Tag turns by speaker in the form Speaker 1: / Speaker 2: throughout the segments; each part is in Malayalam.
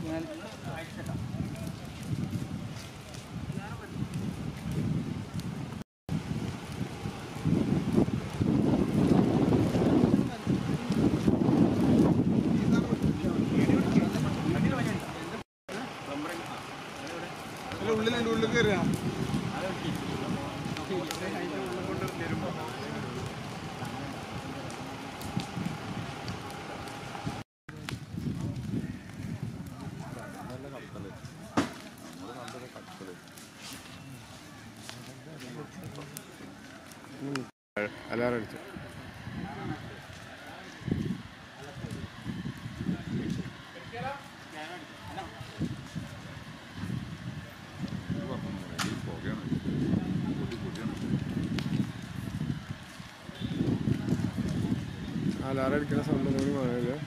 Speaker 1: ഉള്ളിൽ കയറിയാ അലാറം അടിച്ചു. അലാറം അടിക്കുന്ന സൗണ്ട് കൂടി മാറില്ലേ?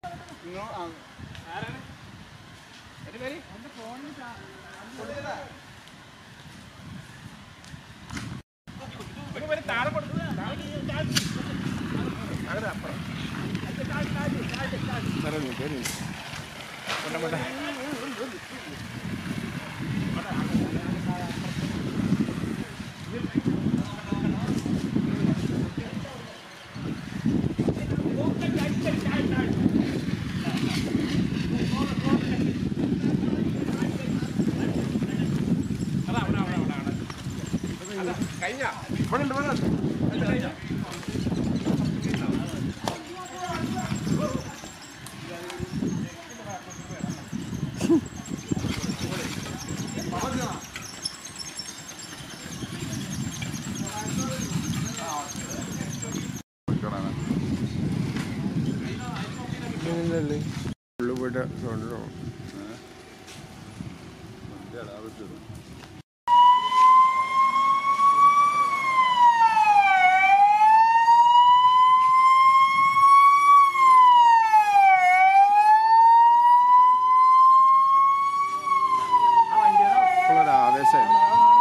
Speaker 1: ഉള്ളു പോയിട്ട് സൗണ്ട് ആവേശമായിരുന്നു.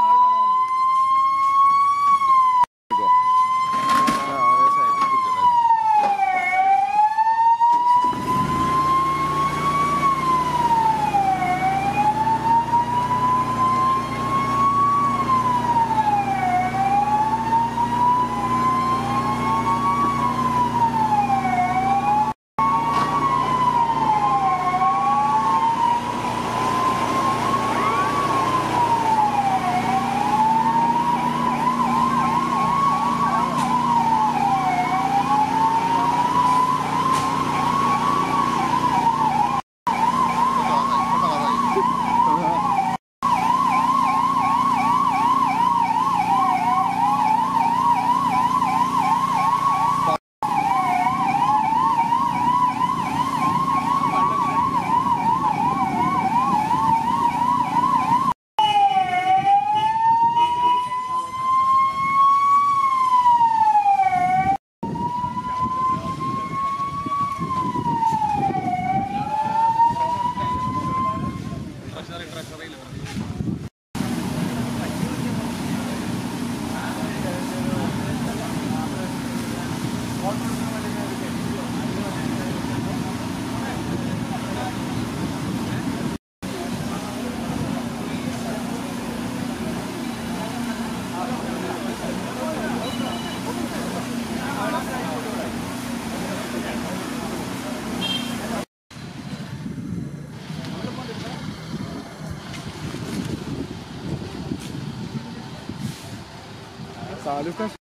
Speaker 1: താലൂക്ക്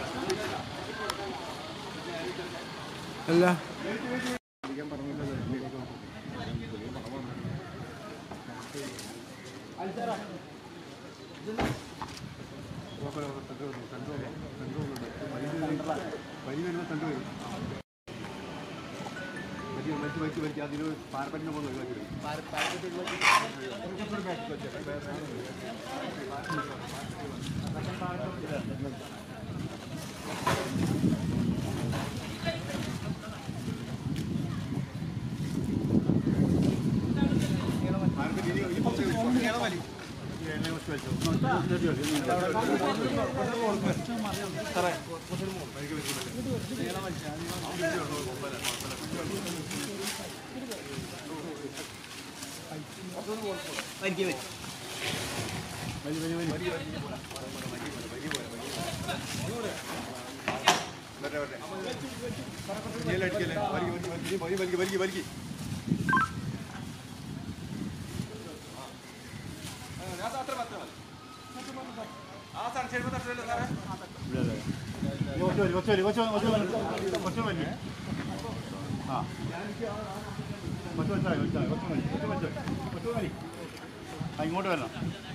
Speaker 1: അല്ല അതിന് പാരപ്പറ്റിന് പോകുന്നു
Speaker 2: ഇങ്ങോട്ട് വരണം.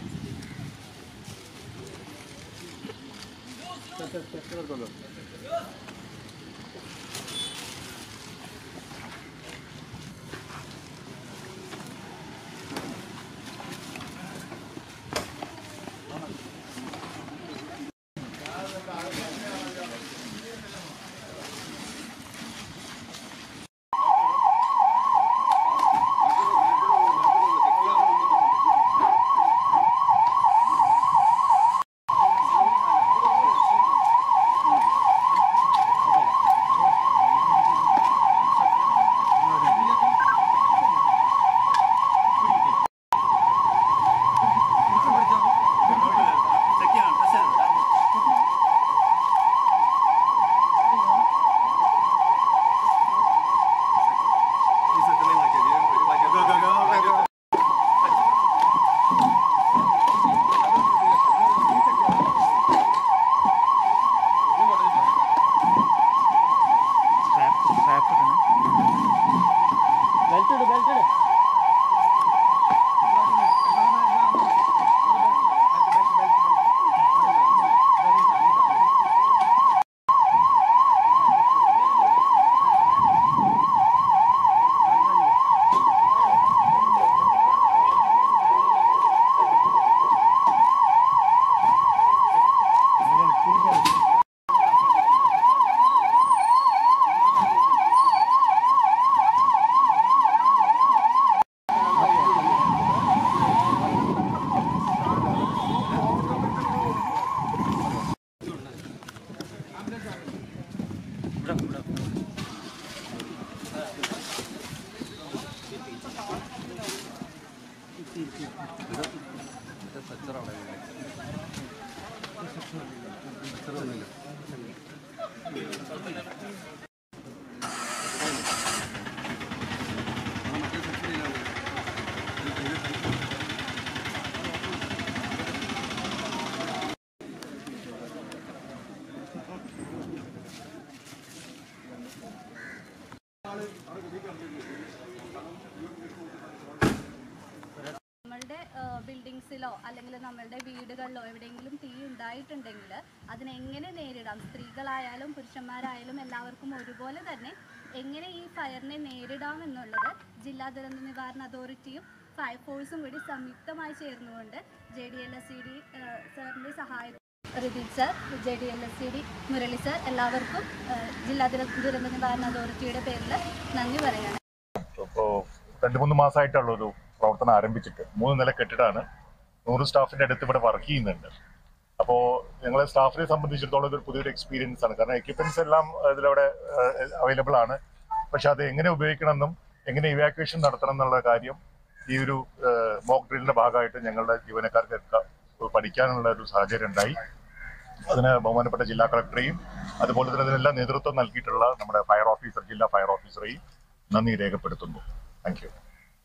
Speaker 3: ബിൽഡിങ്സിലോ അല്ലെങ്കിൽ നമ്മളുടെ വീടുകളിലോ എവിടെയെങ്കിലും തീ ഉണ്ടായിട്ടുണ്ടെങ്കിൽ അതിനെങ്ങനെ നേരിടാം, സ്ത്രീകളായാലും പുരുഷന്മാരായാലും എല്ലാവർക്കും ഒരുപോലെ തന്നെ എങ്ങനെ ഈ ഫയറിനെ നേരിടാം എന്നുള്ളത് ജില്ലാ ദുരന്ത നിവാരണ അതോറിറ്റിയും ഫയർഫോഴ്സും കൂടി സംയുക്തമായി ചേർന്നുകൊണ്ട് JDLSCD സാറിൻ്റെ സഹായം Ritheesh sir, JDLSCD Murali sir, എല്ലാവർക്കും ജില്ലാ ദുരന്ത നിവാരണ അതോറിറ്റിയുടെ പേരിൽ നന്ദി പറയുകയാണ്.
Speaker 4: ഇപ്പോൾ 2-3 മാസമായിട്ടുള്ളൊരു പ്രവർത്തനം ആരംഭിച്ചിട്ട് 3 നില കെട്ടിടമാണ്. 100 സ്റ്റാഫിൻ്റെ അടുത്ത് ഇവിടെ വർക്ക് ചെയ്യുന്നുണ്ട്. അപ്പോൾ ഞങ്ങളെ സ്റ്റാഫിനെ സംബന്ധിച്ചിടത്തോളം ഇതൊരു പുതിയൊരു എക്സ്പീരിയൻസ് ആണ്. കാരണം എക്യുപ്മെന്റ്സ് എല്ലാം ഇതിലവിടെ അവൈലബിൾ ആണ്. പക്ഷെ അത് എങ്ങനെ ഉപയോഗിക്കണമെന്നും എങ്ങനെ ഇവാക്യുവേഷൻ നടത്തണം എന്നുള്ള കാര്യം ഈ ഒരു മോക്ക് ഡ്രില്ലിന്റെ ഭാഗമായിട്ട് ഞങ്ങളുടെ ജീവനക്കാർക്കൊക്കെ പഠിക്കാനുള്ള ഒരു സാഹചര്യം ഉണ്ടായി. അതിന് ബഹുമാനപ്പെട്ട ജില്ലാ കളക്ടറെയും അതുപോലെ തന്നെ ഇതിനെല്ലാം നേതൃത്വം നൽകിയിട്ടുള്ള നമ്മുടെ ജില്ലാ ഫയർ ഓഫീസറെയും നന്ദി രേഖപ്പെടുത്തുന്നു. Thank you.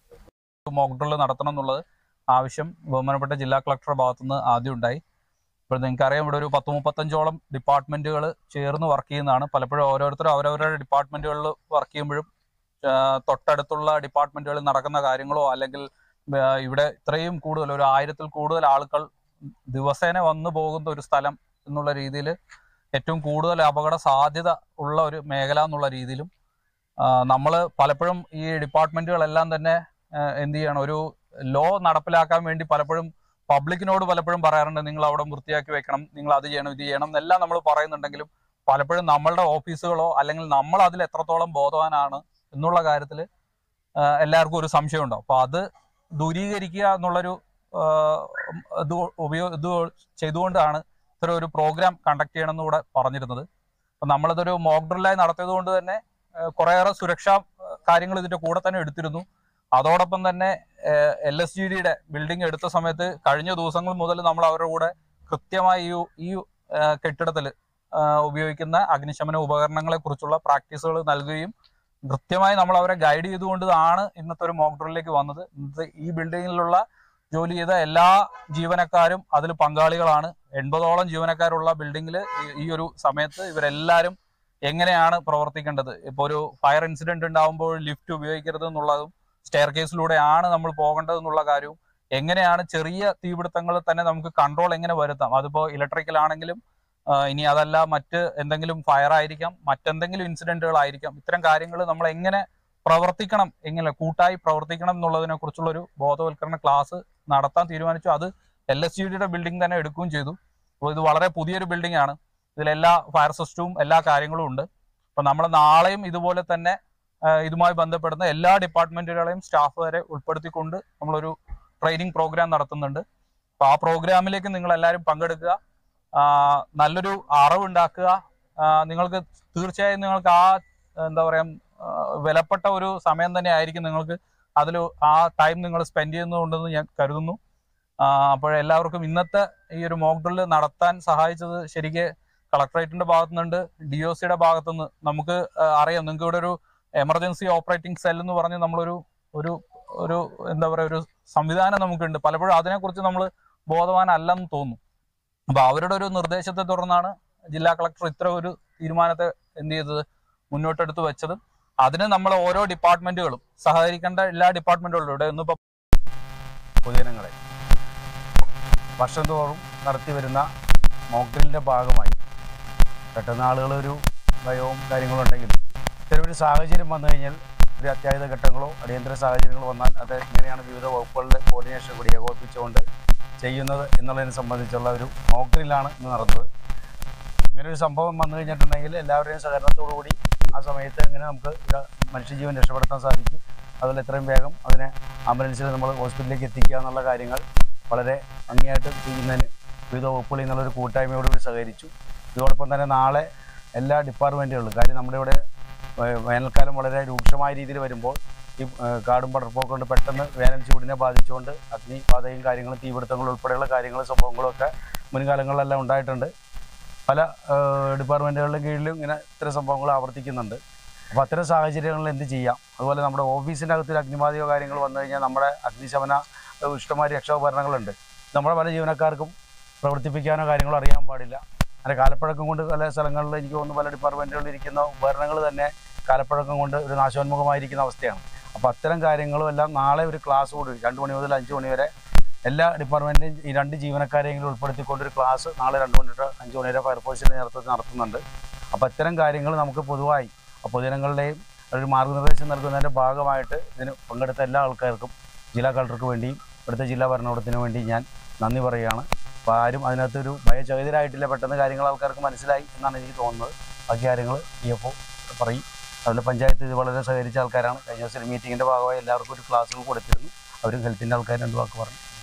Speaker 5: മോക്ക് ഡ്രിൽ നടത്തണം എന്നുള്ളത് ആവശ്യം ബഹുമാനപ്പെട്ട ജില്ലാ കളക്ടറുടെ ഭാഗത്തുനിന്ന് ആദ്യം ഉണ്ടായി. ഇപ്പോൾ നിങ്ങൾക്കറിയാം, ഇവിടെ ഒരു 10-35ഓളം ഡിപ്പാർട്ട്മെന്റുകൾ ചേർന്ന് വർക്ക് ചെയ്യുന്നതാണ്. പലപ്പോഴും ഓരോരുത്തരും അവരവരുടെ ഡിപ്പാർട്ട്മെന്റുകളിൽ വർക്ക് ചെയ്യുമ്പോഴും തൊട്ടടുത്തുള്ള ഡിപ്പാർട്ട്മെന്റുകളിൽ നടക്കുന്ന കാര്യങ്ങളോ അല്ലെങ്കിൽ ഇവിടെ ഇത്രയും കൂടുതൽ ഒരു 1000-ൽ കൂടുതൽ ആളുകൾ ദിവസേന വന്നു പോകുന്ന ഒരു സ്ഥലം എന്നുള്ള രീതിയിൽ ഏറ്റവും കൂടുതൽ അപകട സാധ്യത ഉള്ള ഒരു മേഖല എന്നുള്ള രീതിയിലും നമ്മൾ പലപ്പോഴും ഈ ഡിപ്പാർട്ട്മെന്റുകളെല്ലാം തന്നെ എന്ത് ചെയ്യണം, ഒരു ലോ നടപ്പിലാക്കാൻ വേണ്ടി പലപ്പോഴും പബ്ലിക്കിനോട് പലപ്പോഴും പറയാറുണ്ട്, നിങ്ങൾ അവിടെ വൃത്തിയാക്കി വെക്കണം, നിങ്ങൾ അത് ചെയ്യണം ഇത് ചെയ്യണം എന്നെല്ലാം നമ്മൾ പറയുന്നുണ്ടെങ്കിലും പലപ്പോഴും നമ്മളുടെ ഓഫീസുകളോ അല്ലെങ്കിൽ നമ്മൾ അതിൽ എത്രത്തോളം ബോധവാനാണ് എന്നുള്ള കാര്യത്തിൽ എല്ലാവർക്കും ഒരു സംശയം ഉണ്ടാവും. അപ്പോൾ അത് ദൂരീകരിക്കുക എന്നുള്ളൊരു ഇത് ചെയ്തുകൊണ്ടാണ് ഇത്തരം ഒരു പ്രോഗ്രാം കണ്ടക്ട് ചെയ്യണമെന്ന് കൂടെ പറഞ്ഞിരുന്നത്. അപ്പം നമ്മളിതൊരു മോക്ക് ഡ്രില്ലായി നടത്തിയത് കൊണ്ട് തന്നെ കുറേയേറെ സുരക്ഷാ കാര്യങ്ങൾ ഇതിൻ്റെ കൂടെ തന്നെ എടുത്തിരുന്നു. അതോടൊപ്പം തന്നെ LSGDയുടെ ബിൽഡിംഗ് എടുത്ത സമയത്ത് കഴിഞ്ഞ ദിവസങ്ങൾ മുതൽ നമ്മൾ അവരുടെ കൂടെ കൃത്യമായി ഈ കെട്ടിടത്തിൽ ഉപയോഗിക്കുന്ന അഗ്നിശമന ഉപകരണങ്ങളെ കുറിച്ചുള്ള പ്രാക്ടീസുകൾ നൽകുകയും കൃത്യമായി നമ്മൾ അവരെ ഗൈഡ് ചെയ്തുകൊണ്ടാണ് ഇന്നത്തെ ഒരു മോക്ക് ഡ്രില്ലിലേക്ക് വന്നത്. ഇന്നത്തെ ഈ ബിൽഡിങ്ങിലുള്ള ജോലി ചെയ്ത എല്ലാ ജീവനക്കാരും അതിൽ പങ്കാളികളാണ്. 80ഓളം ജീവനക്കാരുള്ള ബിൽഡിങ്ങിൽ ഈ ഒരു സമയത്ത് ഇവരെല്ലാവരും എങ്ങനെയാണ് പ്രവർത്തിക്കേണ്ടത്, ഇപ്പോൾ ഒരു ഫയർ ഇൻസിഡന്റ് ഉണ്ടാകുമ്പോൾ ലിഫ്റ്റ് ഉപയോഗിക്കരുത് എന്നുള്ളതും സ്റ്റെയർ കേസിലൂടെയാണ് നമ്മൾ പോകേണ്ടതെന്നുള്ള കാര്യവും, എങ്ങനെയാണ് ചെറിയ തീപിടുത്തങ്ങൾ തന്നെ നമുക്ക് കൺട്രോൾ എങ്ങനെ വരുത്താം, അതിപ്പോൾ ഇലക്ട്രിക്കൽ ആണെങ്കിലും ഇനി അതല്ല മറ്റ് എന്തെങ്കിലും ഫയർ ആയിരിക്കാം, മറ്റെന്തെങ്കിലും ഇൻസിഡന്റുകളായിരിക്കാം, ഇത്തരം കാര്യങ്ങൾ നമ്മൾ എങ്ങനെ പ്രവർത്തിക്കണം, എങ്ങനെ കൂട്ടായി പ്രവർത്തിക്കണം എന്നുള്ളതിനെ കുറിച്ചുള്ളൊരു ബോധവൽക്കരണ ക്ലാസ് നടത്താൻ തീരുമാനിച്ചു. അത് LSGDയുടെ ബിൽഡിംഗ് തന്നെ എടുക്കുകയും ചെയ്തു. അപ്പോൾ ഇത് വളരെ പുതിയൊരു ബിൽഡിംഗ് ആണ്. ഇതിലെല്ലാ ഫയർ സിസ്റ്റവും എല്ലാ കാര്യങ്ങളും ഉണ്ട്. അപ്പോൾ നമ്മൾ നാളെയും ഇതുപോലെ തന്നെ ഇതുമായി ബന്ധപ്പെടുന്ന എല്ലാ ഡിപ്പാർട്ട്മെന്റുകളെയും സ്റ്റാഫ് വരെ ഉൾപ്പെടുത്തിക്കൊണ്ട് നമ്മളൊരു ട്രെയിനിങ് പ്രോഗ്രാം നടത്തുന്നുണ്ട്. അപ്പോൾ ആ പ്രോഗ്രാമിലേക്ക് നിങ്ങൾ എല്ലാവരും പങ്കെടുക്കുക, നല്ലൊരു അറിവുണ്ടാക്കുക. നിങ്ങൾക്ക് തീർച്ചയായും നിങ്ങൾക്ക് എന്താ പറയുക വിലപ്പെട്ട ഒരു സമയം തന്നെ ആയിരിക്കും നിങ്ങൾക്ക് അതിൽ ആ ടൈം നിങ്ങൾ സ്പെൻഡ് ചെയ്യുന്നതുകൊണ്ടെന്ന് ഞാൻ കരുതുന്നു. അപ്പോഴെല്ലാവർക്കും ഇന്നത്തെ ഈ ഒരു മോക്ക് ഡ്രില്ല് നടത്താൻ സഹായിച്ചത് ശരിക്ക് കളക്ടറേറ്റിന്റെ ഭാഗത്തുനിന്നുണ്ട്, DOCയുടെ ഭാഗത്തുനിന്ന്. നമുക്ക് അറിയാം, നിങ്ങൾക്ക് ഇവിടെ ഒരു എമർജൻസി ഓപ്പറേറ്റിംഗ് സെൽ എന്ന് പറഞ്ഞ് നമ്മളൊരു ഒരു എന്താ പറയുക ഒരു സംവിധാനം നമുക്കുണ്ട്. പലപ്പോഴും അതിനെക്കുറിച്ച് നമ്മൾ ബോധവാനല്ലെന്ന് തോന്നുന്നു. അപ്പോൾ അവരുടെ ഒരു നിർദ്ദേശത്തെ തുടർന്നാണ് ജില്ലാ കളക്ടർ ഇത്ര ഒരു തീരുമാനത്തെ എന്ത് ചെയ്തത് മുന്നോട്ടെടുത്ത് വെച്ചത്. അതിന് നമ്മൾ ഓരോ ഡിപ്പാർട്ട്മെന്റുകളും സഹകരിക്കേണ്ട എല്ലാ ഡിപ്പാർട്ട്മെന്റുകളും ഇവിടെ ഇന്നിപ്പോൾ
Speaker 2: പൊതുജനങ്ങളെ വർഷം തോറും നടത്തി വരുന്ന മോക്ക് ഡ്രില്ലിൻ്റെ ഭാഗമായി പെട്ടെന്ന് ആളുകളൊരു ഭയവും കാര്യങ്ങളും ഉണ്ടെങ്കിൽ ഇത്തരമൊരു സാഹചര്യം വന്നു കഴിഞ്ഞാൽ ഒരു അത്യാഹിത ഘട്ടങ്ങളോ അടിയന്തര സാഹചര്യങ്ങളോ വന്നാൽ അത് എങ്ങനെയാണ് വിവിധ വകുപ്പുകളുടെ കോർഡിനേഷൻ കൂടി ഏകോപിപ്പിച്ചുകൊണ്ട് ചെയ്യുന്നത് എന്നുള്ളതിനെ സംബന്ധിച്ചുള്ള ഒരു മോക്ക് ഡ്രില്ലാണ് ഇന്ന് നടന്നത്. ഇങ്ങനൊരു സംഭവം വന്നു കഴിഞ്ഞിട്ടുണ്ടെങ്കിൽ എല്ലാവരുടെയും സഹകരണത്തോടു കൂടി ആ സമയത്ത് എങ്ങനെ നമുക്ക് മനുഷ്യജീവൻ രക്ഷപ്പെടുത്താൻ സാധിക്കും, അതുപോലെ എത്രയും വേഗം അതിനെ ആംബുലൻസിൽ നമ്മൾ ഹോസ്പിറ്റലിലേക്ക് എത്തിക്കുക എന്നുള്ള കാര്യങ്ങൾ വളരെ ഭംഗിയായിട്ട് ചെയ്യുന്നതിന് വിവിധ വകുപ്പുകളിൽ നിന്നുള്ളൊരു കൂട്ടായ്മയോടുകൂടി സഹകരിച്ചു. ഇതോടൊപ്പം തന്നെ നാളെ എല്ലാ ഡിപ്പാർട്ട്മെൻറ്റുകളിലും, കാര്യം നമ്മുടെ ഇവിടെ വേനൽക്കാലം വളരെ രൂക്ഷമായ രീതിയിൽ വരുമ്പോൾ ഈ കാടും പടർപ്പൊക്കെ കൊണ്ട് പെട്ടെന്ന് വേനൽ ചൂടിനെ ബാധിച്ചുകൊണ്ട് അഗ്നിബാധയും കാര്യങ്ങളും തീപിടുത്തങ്ങളും ഉൾപ്പെടെയുള്ള കാര്യങ്ങളും സംഭവങ്ങളും ഒക്കെ മുൻകാലങ്ങളിലെല്ലാം ഉണ്ടായിട്ടുണ്ട്. പല ഡിപ്പാർട്ട്മെൻറ്റുകളുടെ കീഴിലും ഇങ്ങനെ ഇത്തരം സംഭവങ്ങൾ ആവർത്തിക്കുന്നുണ്ട്. അപ്പോൾ അത്തരം സാഹചര്യങ്ങളിൽ എന്ത് ചെയ്യാം, അതുപോലെ നമ്മുടെ ഓഫീസിൻ്റെ അകത്തൊരു അഗ്നിബാധയോ കാര്യങ്ങൾ വന്നു കഴിഞ്ഞാൽ നമ്മുടെ അഗ്നിശമന ഇഷ്ടമായ രക്ഷാപകരണങ്ങളുണ്ട്. നമ്മുടെ പല ജീവനക്കാർക്കും പ്രവർത്തിപ്പിക്കാനോ കാര്യങ്ങളോ അറിയാൻ പാടില്ല. അങ്ങനെ കാലപ്പഴക്കം കൊണ്ട് പല സ്ഥലങ്ങളിൽ എനിക്ക് തോന്നുന്നു പല ഡിപ്പാർട്ട്മെൻറ്റുകളിൽ ഇരിക്കുന്ന ഉപകരണങ്ങൾ തന്നെ കാലപ്പഴക്കം കൊണ്ട് ഒരു നാശോന്മുഖമായിരിക്കുന്ന അവസ്ഥയാണ്. അപ്പോൾ അത്തരം കാര്യങ്ങളും എല്ലാം നാളെ ഒരു ക്ലാസ് കൂടി 2 മണി മുതൽ 5 മണി വരെ എല്ലാ ഡിപ്പാർട്ട്മെൻറ്റിലും ഈ 2 ജീവനക്കാരെങ്കിലും ഉൾപ്പെടുത്തിക്കൊണ്ടൊരു ക്ലാസ് നാളെ 2 മണി തൊട്ട് 5 മണി വരെ ഫയർഫോഴ്സിൻ്റെ നേതൃത്വത്തിൽ നടത്തുന്നുണ്ട്. അപ്പോൾ അത്തരം കാര്യങ്ങൾ നമുക്ക് പൊതുവായി പൊതുജനങ്ങളുടെയും ഒരു മാർഗ്ഗനിർദ്ദേശം നൽകുന്നതിൻ്റെ ഭാഗമായിട്ട് ഇതിന് പങ്കെടുത്ത എല്ലാ ആൾക്കാർക്കും ജില്ലാ കളക്ടർക്ക് വേണ്ടിയും ഇവിടുത്തെ ജില്ലാ ഭരണകൂടത്തിന് വേണ്ടി ഞാൻ നന്ദി പറയുകയാണ്. അപ്പോൾ ആരും അതിനകത്തൊരു ഭയചകിതരായിട്ടില്ല, പെട്ടെന്ന് കാര്യങ്ങൾ ആൾക്കാർക്ക് മനസ്സിലായി എന്നാണ് എനിക്ക് തോന്നുന്നത്. ബാക്കി കാര്യങ്ങൾ DFO പറയും. അതുപോലെ പഞ്ചായത്ത് ഇത് വളരെ സഹകരിച്ച ആൾക്കാരാണ്. കഴിഞ്ഞ ദിവസം മീറ്റിങ്ങിൻ്റെ ഭാഗമായി എല്ലാവർക്കും ഒരു ക്ലാസ്സുകൾ കൊടുത്തിരുന്നു. അവരും ഹെൽത്തിൻ്റെ ആൾക്കാർ 2 വാക്ക് പറഞ്ഞു.